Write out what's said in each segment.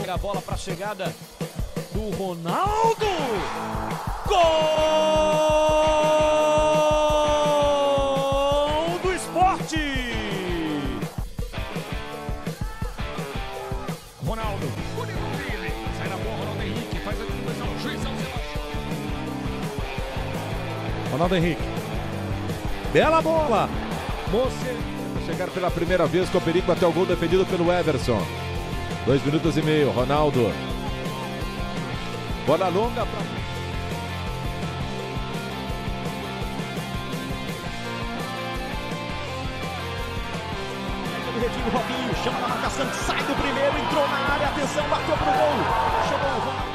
Pega a bola para a chegada do Ronaldo. Gol do Sport. Ronaldo. Sai na bola, Ronaldo Henrique. Faz a distribuição. Juizão Sebastião. Ronaldo Henrique. Bela bola. Moce. Chegar pela primeira vez com o perigo até o gol defendido pelo Everson. 2 minutos e meio, Ronaldo. Bola longa para... do Retinho, Robinho, chama na marcação, sai do primeiro, entrou na área, atenção, bateu pro gol. Chegou o Ronaldo.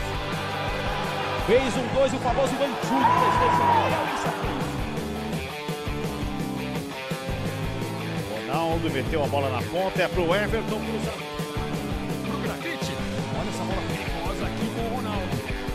Fez 1-2, o famoso ganchulho, Ronaldo meteu a bola na ponta, é pro Everton, pro grafite. Olha essa bola perigosa aqui com o Ronaldo.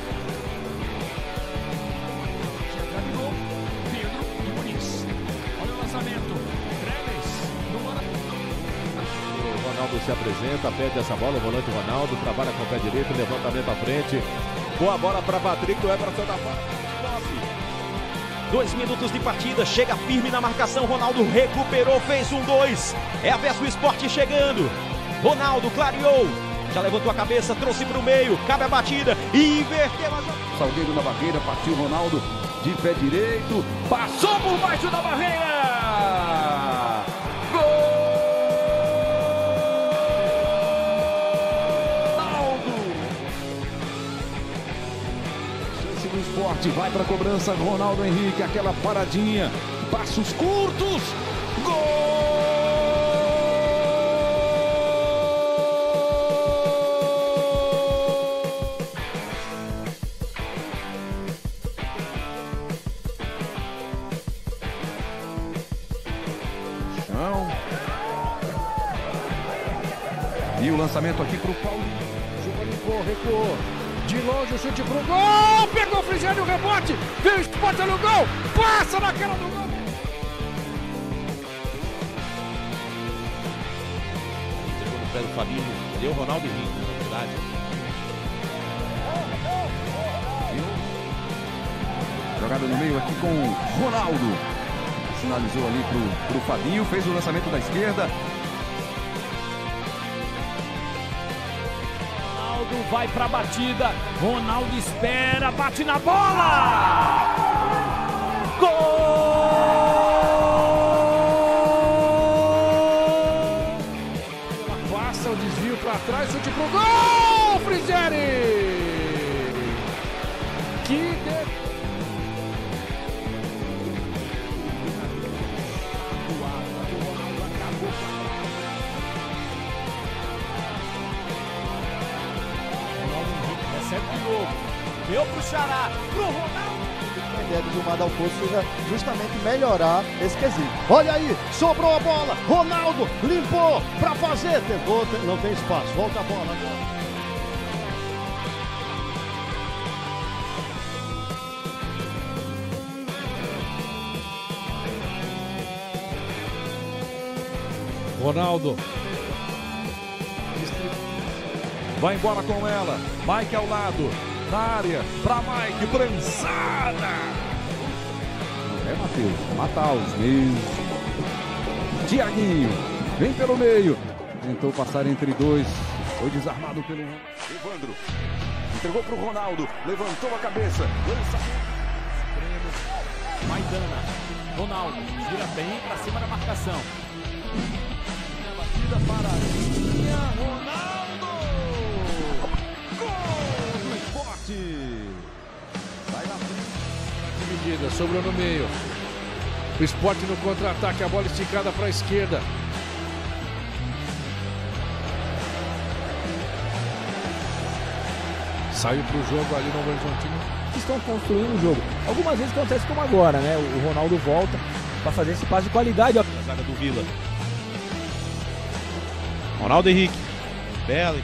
Já virou Pedro e Muniz. Olha o lançamento. Trellis no O Ronaldo se apresenta, pede essa bola, o volante Ronaldo, trabalha com o pé direito, levantamento à frente. Boa bola para Patrick, o Everton da bola. 2 minutos de partida, chega firme na marcação, Ronaldo recuperou, fez 1-2, é a vez do Sport chegando, Ronaldo clareou, já levantou a cabeça, trouxe para o meio, cabe a batida e inverteu a jogada. Salgueiro na barreira, partiu Ronaldo de pé direito, passou por baixo da barreira, gol! Do Sport, vai para a cobrança, Ronaldo Henrique, aquela paradinha, passos curtos, gol! Chão. E o lançamento aqui para o Paulinho. Juba limpou, recuou. De longe o chute pro gol, pegou o Frigério, o rebote, veio o Sport no gol, passa na cara do gol. Chegou no pé do Fabinho, deu o Ronaldo Henrique, na verdade. Jogada no meio aqui com o Ronaldo, sinalizou ali pro Fabinho, fez o lançamento da esquerda. Vai pra batida, Ronaldo espera, bate na bola! Gol! Ela passa o desvio pra trás, chute pro gol, Frigeri! Recebe de novo, deu pro Xará, pro Ronaldo. A ideia do Gilmar Dalpozo seja justamente melhorar esse quesito. Olha aí, sobrou a bola, Ronaldo limpou para fazer, tentou, não tem espaço, volta a bola agora. Ronaldo vai embora com ela, Mike ao lado, na área, pra Mike, prensada. É Matheus, Mataus mesmo. Tiaguinho, vem pelo meio, tentou passar entre dois, foi desarmado pelo Evandro, entregou pro Ronaldo, levantou a cabeça, Maidana, Ronaldo, gira bem pra cima da marcação. Batida para a linha, Ronaldo! Sai na frente. Dividida, sobrou no meio. O Sport no contra-ataque, a bola esticada para a esquerda. Saiu para o jogo ali no Horizontino. Estão construindo o jogo. Algumas vezes acontece como agora, né? O Ronaldo volta para fazer esse passe de qualidade. A zaga do Vila. Ronaldo Henrique. Bela.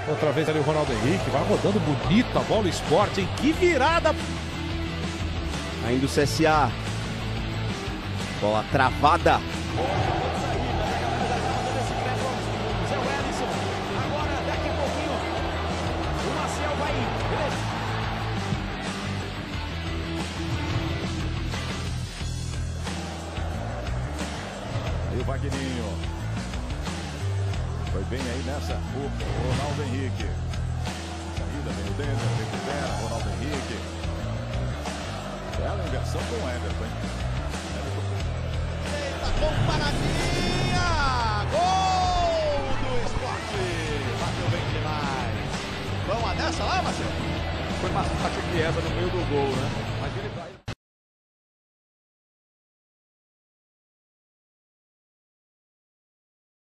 Outra vez ali o Ronaldo Henrique, vai rodando bonito a bola, o Sport, hein? Que virada! Ainda o CSA. Bola travada. E o Wagninho. Foi bem aí nessa o Ronaldo Henrique. Saída, vem o Denner, recupera, Ronaldo Henrique. Bela inversão com o Everton, hein? Eita, com paradinha! Gol do Sport! Bateu bem demais. Vamos nessa lá, Marcelo? Foi uma faixa que essa no meio do gol, né? Mas ele vai...